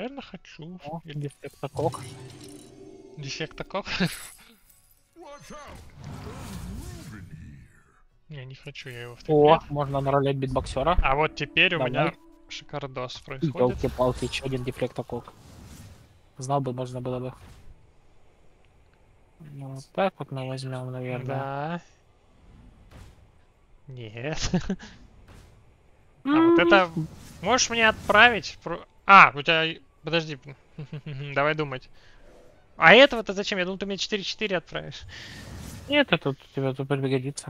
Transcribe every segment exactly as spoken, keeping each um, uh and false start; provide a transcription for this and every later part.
Реально хочу. О, дефектокок. Дефектокок? Не, не хочу я его в О, триплет. можно наролять битбоксера. А вот теперь у Давай. меня шикардос происходит. Ёлки-палки, еще один дефлектокок. Знал бы, можно было бы. Ну, вот так вот мы возьмем, наверное. Да. Нет. А вот это можешь мне отправить? А, у тебя... Подожди. Давай думать. А этого-то зачем? Я думал, ты мне четыре четыре отправишь. Нет, это тут тебе тут пригодится.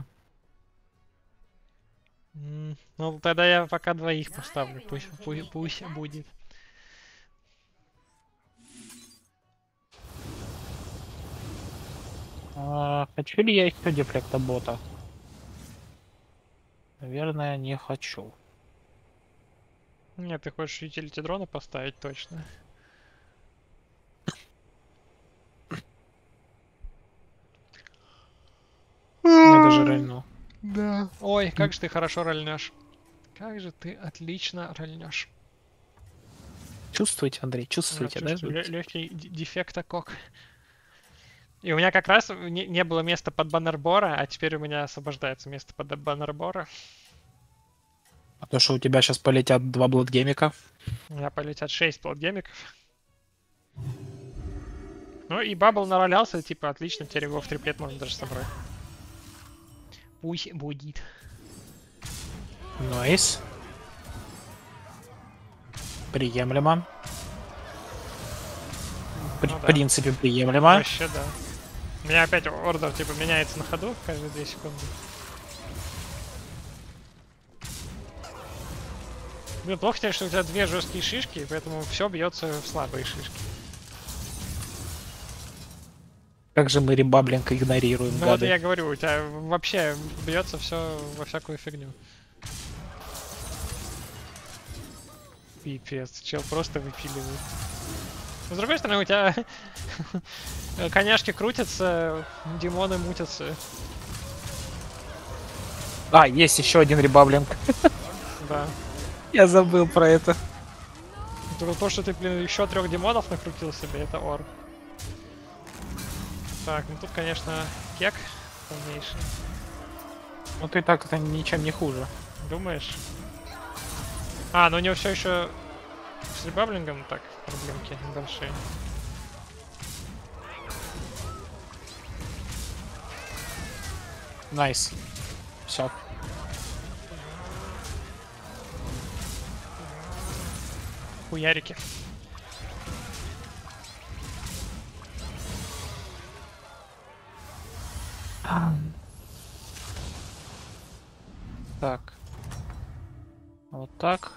Ну, тогда я пока двоих поставлю. Пусть, пусть, пусть будет. А, хочу ли я еще дефлектобота? Наверное, не хочу. Нет, ты хочешь ютилити дрона поставить точно. Я даже рольну. Да. Ой, как же ты хорошо рольнешь. Как же ты отлично рольнешь. Чувствуете, Андрей, чувствуете, да? Легкий дефектокок. И у меня как раз не, не было места под баннербора, а теперь у меня освобождается место под баннербора. А то, что у тебя сейчас полетят два бладгемика. У меня полетят шесть бладгемиков. Ну и бабл наролялся, типа, отлично, теперь его в триплет можно даже собрать. Пусть будет. Найс. Приемлемо. При, Ну, в да. принципе, приемлемо. Вообще, да. У меня опять ордер, типа, меняется на ходу каждые две секунды. Блин, плохо тебе, что у тебя две жесткие шишки, поэтому все бьется в слабые шишки. Как же мы ребаблинг игнорируем, Ну гады. вот я говорю, у тебя вообще бьется все во всякую фигню. Пипец, чел просто выпиливает. Но с другой стороны, у тебя коняшки крутятся, демоны мутятся. А, есть еще один ребаблинг. Да. Я забыл про это. То, что ты, блин, еще трех демонов накрутил себе, это ор. Так, ну тут, конечно, кек полнейший. Ну ты так это ничем не хуже. Думаешь? А, ну у него все еще с ребаблингом так проблемки небольшие. Найс. Все. Хуярики. Так. Вот так.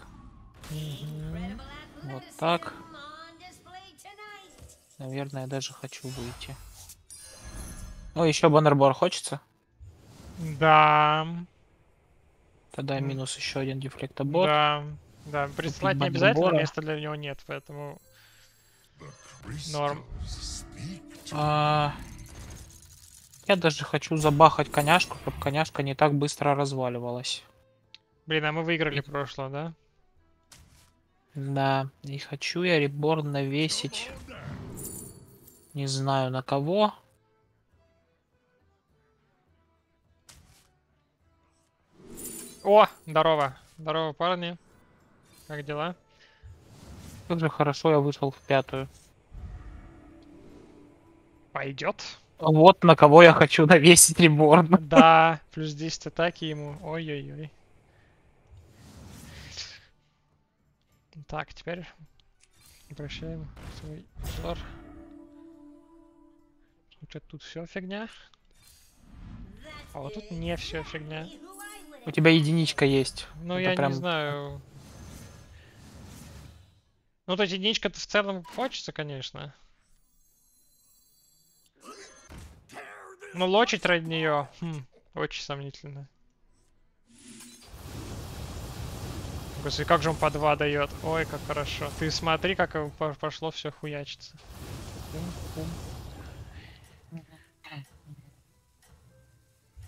Вот так. Наверное, я даже хочу выйти. Ну, еще баннербор хочется? Да. Тогда минус еще один дефлектобот. Да. Да, прислать не обязательно, места для него нет, поэтому норм. А... Я даже хочу забахать коняшку, чтобы коняшка не так быстро разваливалась. Блин, а мы выиграли прошлое, да? Да, и хочу я реборн навесить. Не знаю на кого. О, здорово. Здорово, парни. Как дела? Как же хорошо я вышел в пятую. Пойдет. Вот на кого я хочу навесить реборн. Да, плюс десять атаки ему. Ой-ой-ой. Так, теперь обращаем свой взор. Тут все фигня. А вот тут не все фигня. У тебя единичка есть. Ну, это я прям... не знаю. Ну, то единичка-то в целом хочется, конечно. Но лочить ради нее, хм, очень сомнительно. Господи, как же он по два дает. Ой, как хорошо. Ты смотри, как пошло все хуячиться.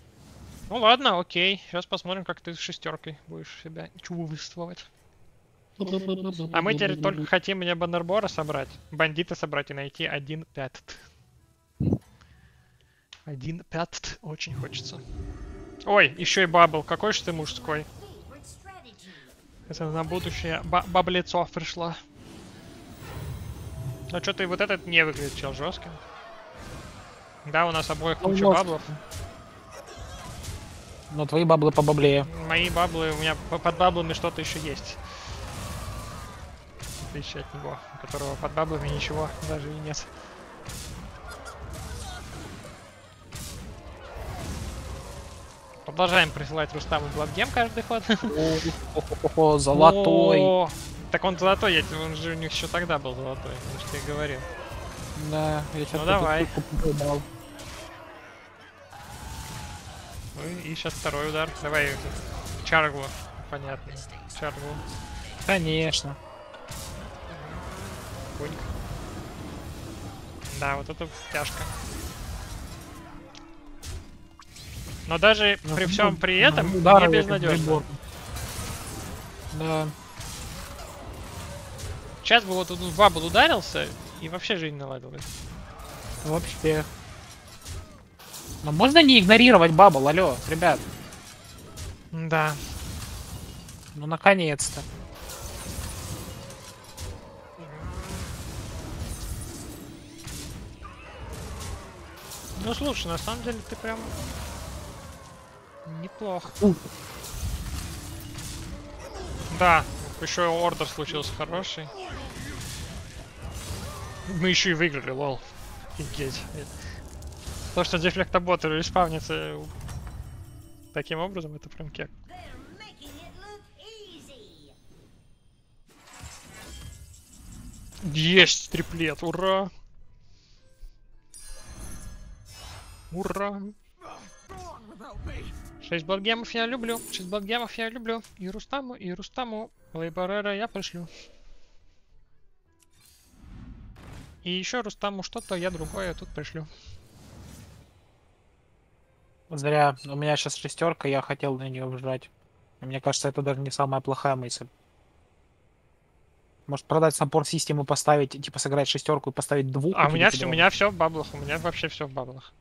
Ну ладно, окей. Сейчас посмотрим, как ты с шестеркой будешь себя чувствовать. А мы теперь только хотим мне Баннербора собрать, бандита собрать и найти один пятт. Один пятт очень хочется. Ой, еще и бабл. Какой же ты мужской. Это на будущее ба баблецов пришло. Ну что ты вот этот не выглядит чел жестким. Да, у нас обоих куча баблов. Но твои баблы побаблее. Мои баблы, у меня под баблами что-то еще есть. В отличие от него, у которого под баблами ничего даже и нет. Продолжаем присылать Рустаму Бладгем каждый ход. О, золотой. О, так он золотой, я, он же у них еще тогда был золотой, я же тебе говорил. Да, я сейчас ну давай. Ну и сейчас второй удар. Давай Чаргу. Понятно. Чаргу. Конечно. Куньк. Да, вот это тяжко. Но даже ну, при всем при этом ну, не безнадежно. Да. Сейчас бы вот тут в бабл ударился и вообще жизнь наладилась. Вообще. Но можно не игнорировать бабл, алло, ребят. Да. Ну наконец-то. Ну слушай, на самом деле ты прям неплохо. У. Да, еще ордер случился хороший. Мы еще и выиграли, лол. Офигеть. То, что дефлектоботы респавнится таким образом, это прям кек. Есть триплет, ура! Ура! шесть бладгемов я люблю, шесть бладгемов я люблю. И Рустаму, и Рустаму. Лейборера я пришлю. И еще Рустаму что-то я другое тут пришлю. Зря. У меня сейчас шестерка, я хотел на нее вжать. Мне кажется, это даже не самая плохая мысль. Может продать саппорт систему, поставить, типа сыграть шестерку и поставить двух. А у меня все, у меня все в баблах, у меня вообще все в баблах.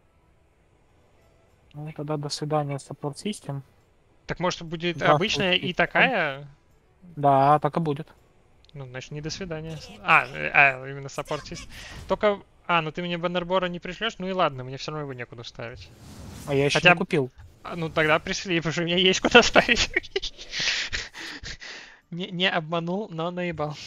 Ну тогда до свидания, саппорт систем. Так может будет обычная и такая? Да, так и будет. Ну, значит, не до свидания. А, а именно саппорт систем. Только, а, ну ты мне Баннербора не пришлешь, ну и ладно, мне все равно его некуда ставить. А я еще Хотя... не купил. А, ну тогда пришли, потому что у меня есть куда ставить. не, не обманул, но наебал.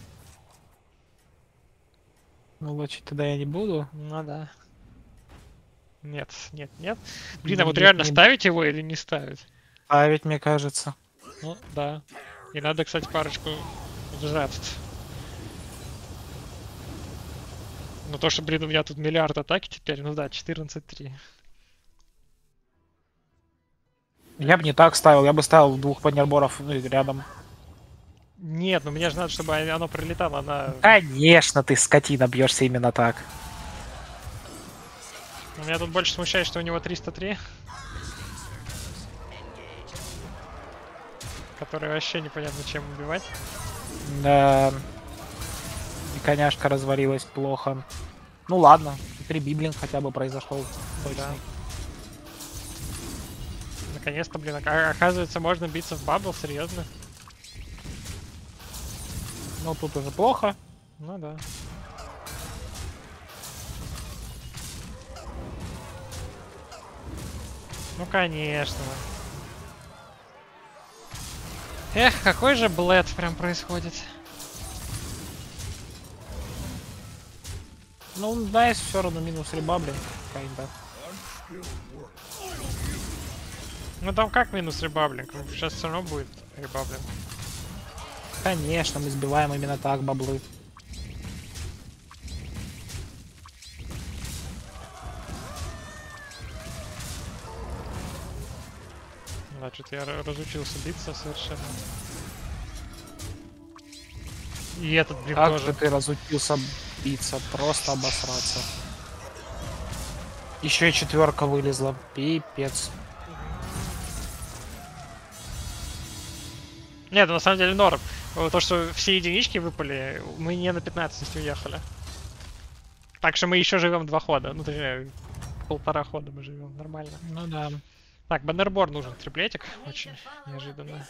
Ну лучше тогда я не буду. Ну да. Нет, нет, нет. Блин, а вот реально ставить его или не ставить? Ставить, мне кажется. Ну, да. И надо, кстати, парочку сжать. Ну то, что, блин, у меня тут миллиард атаки теперь, ну да, четырнадцать три. Я бы не так ставил, я бы ставил двух баннерборов рядом. Нет, ну мне же надо, чтобы оно прилетало на... Конечно, ты, скотина, бьешься именно так. Меня тут больше смущает, что у него триста три. Который вообще непонятно чем убивать. Да. И коняшка развалилась плохо. Ну ладно, теперь библинг хотя бы произошел. Точно. Да. Наконец-то, блин, оказывается, можно биться в бабл, серьезно. Ну тут уже плохо. Ну да. Ну конечно. Эх, какой же блэд прям происходит. Ну, да, есть все равно минус ребаблинг. Kinda. Ну там как минус ребаблинг? Сейчас все равно будет ребаблинг. Конечно, мы сбиваем именно так баблы. Значит, я разучился биться совершенно. И этот, блин, как тоже. Как ты разучился биться? Просто обосраться. Еще и четверка вылезла. Пипец. Нет, на самом деле норм. То, что все единички выпали, мы не на пятнадцать уехали. Так что мы еще живем два хода. Ну, точнее, полтора хода мы живем. Нормально. Ну да. Так, Баннербор нужен. Триплетик. Очень неожиданно.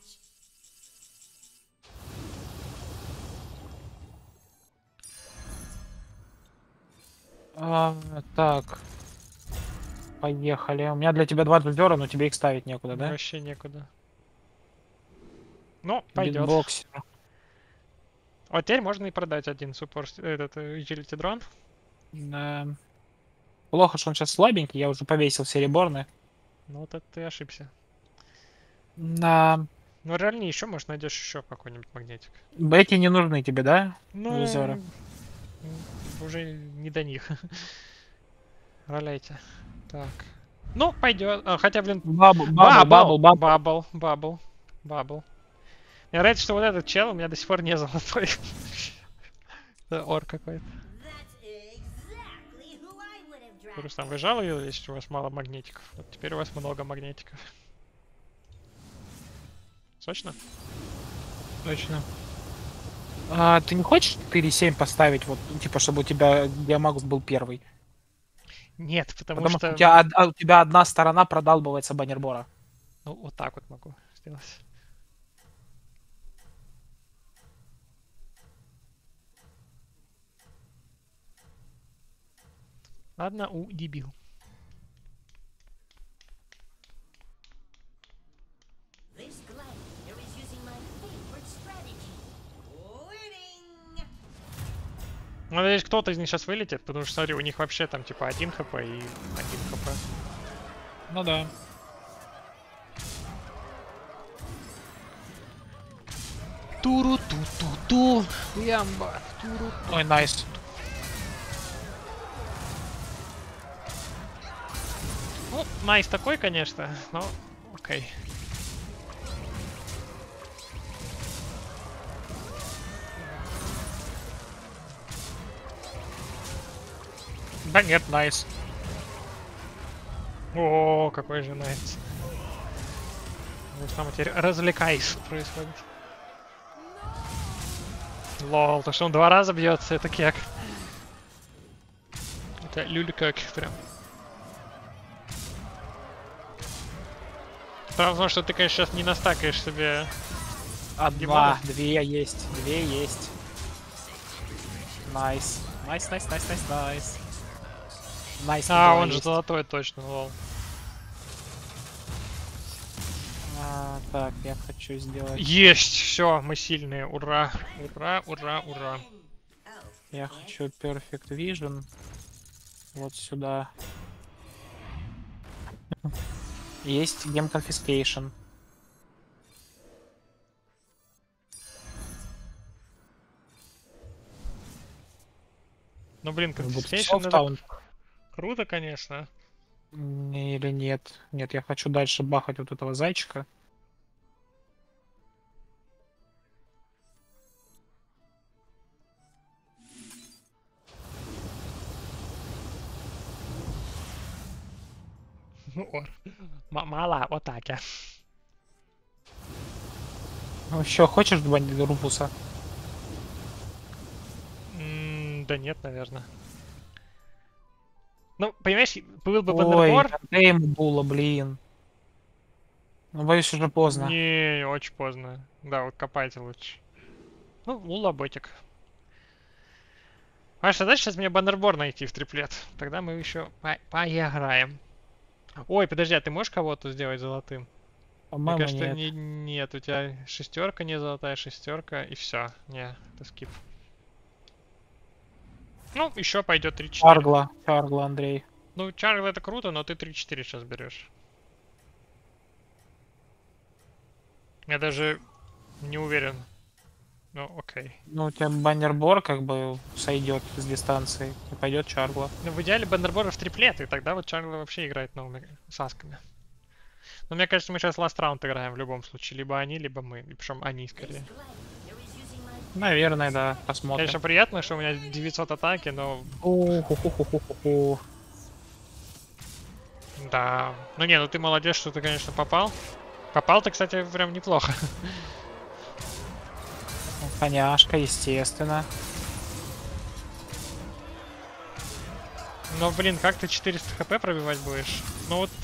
А, так. Поехали. У меня для тебя два джундера, но тебе их ставить некуда, да? Вообще некуда. Ну, пойдет. Битбоксер. Вот теперь можно и продать один суппорт, этот utility дрон. Да. Плохо, что он сейчас слабенький, я уже повесил все реборны. Ну вот это ты ошибся. Да. Ну реально еще, может, найдешь еще какой-нибудь магнитик. Эти не нужны тебе, да? Ну, Визоры? уже не до них. Роляйте. Так. Ну, пойдет. А, хотя, блин... Бабл, бабл, бабл, бабл. Бабл, бабл, бабл. Мне нравится, что вот этот чел у меня до сих пор не золотой. Это ор какой-то. Рустам, вы жаловались, что у вас мало магнитиков? Вот теперь у вас много магнитиков. Сочно? Точно. А, ты не хочешь четыре семь поставить, вот, типа, чтобы у тебя Диамагус был первый? Нет, потому, Потому что... что у тебя, од- а у тебя одна сторона продалбывается баннербора. Ну, вот так вот могу сделать. Ладно, у дебил. Ну, надеюсь, кто-то из них сейчас вылетит, потому что, смотри, у них вообще там типа один хп и один хп. Ну да. Туру-ту-ту-ту. Ямба. Туру. Ой, найс. Ну, найс такой, конечно, но окей. Да нет, найс. О, какой же найс. Вот там теперь развлекайся происходит. Лол, то что он два раза бьется, это как. Это люль-как прям. Правда, что ты, конечно, сейчас не настакаешь себе. Одна, две есть, две есть. Найс. Найс, найс, найс, найс, найс. Найс. А, он же золотой точно, лол. А, так, я хочу сделать... Есть! Все, мы сильные. Ура! Ура, ура, ура. Я хочу Perfect Vision. Вот сюда. Есть Gem Confiscation. Ну, блин, Confiscation это круто, конечно. Или нет? Нет, я хочу дальше бахать вот этого зайчика. Мало, вот так я. Ну, еще хочешь бандит Руфуса? Mm, да нет, наверное. Ну, понимаешь, был бы Ой, Баннербор... дай ему було, блин. Ну, боюсь, уже поздно. Не, очень поздно. Да, вот копайте лучше. Ну, лулаботик. Ваша задача сейчас мне Баннербор найти в триплет. Тогда мы еще по поиграем. Ой, подожди, а ты можешь кого-то сделать золотым? Мне кажется, нет. Не, нет, у тебя шестерка не золотая, шестерка и все. Не, это скип. Ну, еще пойдет три четыре. Чаргла, Чаргла, Андрей. Ну, Чаргла это круто, но ты три четыре сейчас берешь. Я даже не уверен. Ну, окей. Ну, у тебя баннербор как бы сойдет с дистанции. И пойдет Чаргла. Ну, в идеале Баннербора в триплет, и тогда вот Чаргла вообще играет новыми сасками. Но мне кажется, мы сейчас ласт раунд играем в любом случае. Либо они, либо мы. И причем они скорее. Наверное, да. Посмотрим. Конечно, приятно, что у меня девятьсот атаки, но... О-ху-ху-ху-ху-ху. Да. Ну не, ну ты молодец, что ты, конечно, попал. Попал ты, кстати, прям неплохо. Коняшка, естественно. Но, блин, как ты четыреста хп пробивать будешь? Ну вот...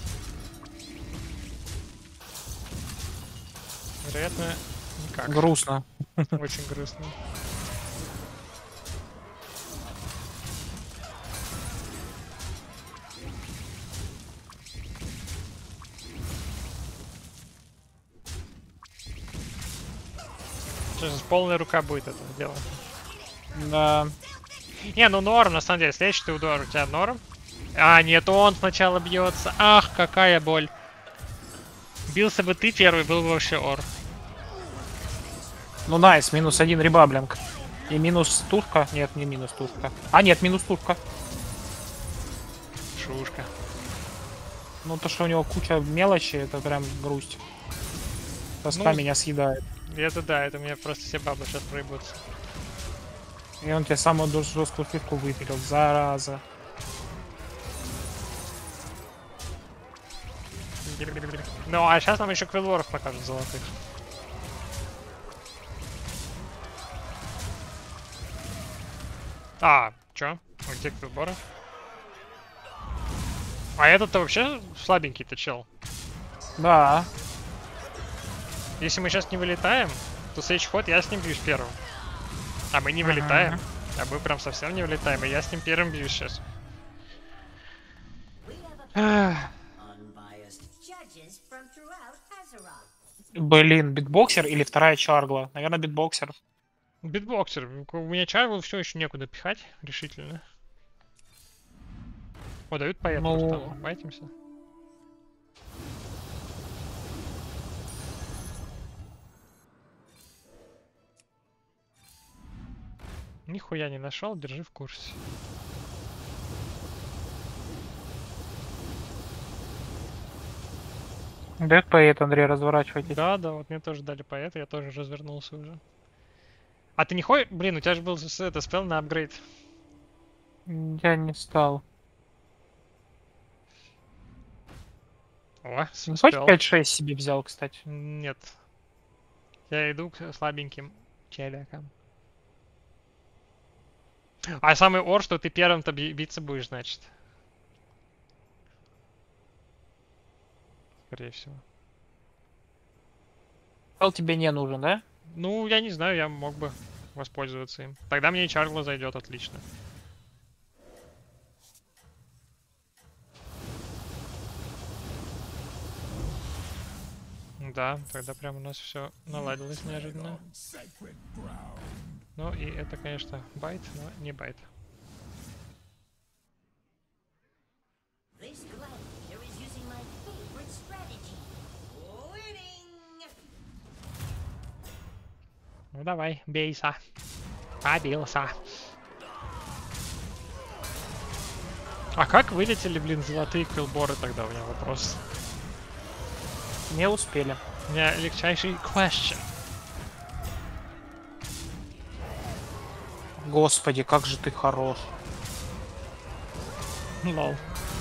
Вероятно, никак. Грустно. Очень грустно. Сейчас полная рука будет это дело. Да. Не, ну норм, на самом деле. Следующий удар у тебя норм. А, нет, он сначала бьется. Ах, какая боль. Бился бы ты первый, был бы вообще ор. Ну, найс, минус один ребаблинг. И минус тушка. Нет, не минус тушка. А, нет, минус тушка. Шушка. Ну, то, что у него куча мелочи, это прям грусть. Тоска Ну, меня съедает. Это да, это у меня просто все бабы сейчас проебутся. И он тебе самую жесткую фишку выпилил, зараза. Ну, а сейчас нам еще квилворов покажут золотых. А, чё? А где квилворы? А этот-то вообще слабенький-то чел. Да. Если мы сейчас не вылетаем, то следующий ход я с ним бьюсь первым. А мы не вылетаем. Ага. А мы прям совсем не вылетаем, и я с ним первым бьюсь сейчас. Блин, битбоксер или вторая чаргла? Наверное, битбоксер. Битбоксер. У меня чаргу все еще некуда пихать, решительно. О, дают поэт, Ну... может там байтимся. Нихуя не нашел, держи в курсе. Дает поэт, Андрей, разворачивайтесь. Да, да, вот мне тоже дали поэта, я тоже развернулся уже. А ты не ходишь? Блин, у тебя же был это спел на апгрейд. Я не стал. О, Ну, хоть спел. пять шесть себе взял, кстати. Нет. Я иду к слабеньким челякам. А самый ор, что ты первым-то биться будешь, значит. Скорее всего. Спел тебе не нужен, да? Ну, я не знаю, я мог бы воспользоваться им. Тогда мне и чаргла зайдет отлично. Да, тогда прям у нас все наладилось неожиданно. Ну и это, конечно, байт, но не байт. Ну давай, бейся. Побился. А как вылетели, блин, золотые квилборы тогда, у меня вопрос. Не успели. У меня легчайший question. Господи, как же ты хорош. Лол.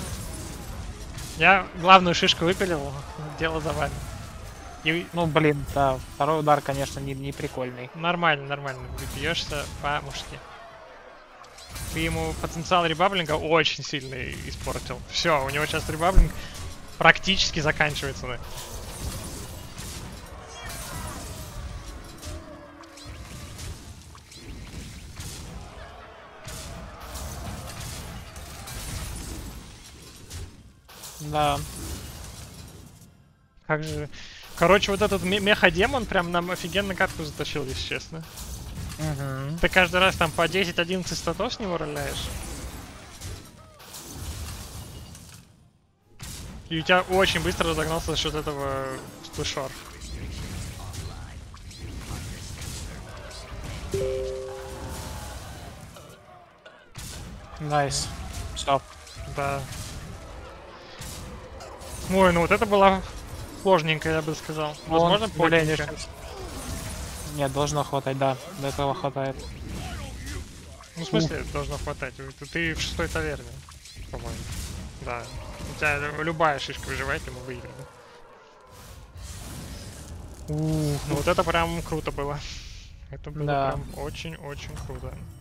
Я главную шишку выпилил, дело за вами. И... Ну, блин, да, второй удар, конечно, не, не прикольный. Нормально, нормально. Бьешься по-мужски. Ты ему потенциал ребаблинга очень сильно испортил. Все, у него сейчас ребаблинг практически заканчивается. Да? Да. Как же... Короче, вот этот меха-демон прям нам офигенно катку затащил, если честно. Угу. Ты каждый раз там по десять-одиннадцать статов с него роляешь. И у тебя очень быстро разогнался за счет этого сплэшор. Найс. Все. Да. Ой, ну вот это была сложненько, я бы сказал. Возможно, полненько. Нет, должно хватать, да. До этого хватает. Ну, в смысле, Ух. должно хватать? Ты, ты в шестой таверне, по-моему. Да. У тебя любая шишка выживает, ему выиграть. Ух, ну вот это прям круто было. Это было Да. прям очень-очень круто.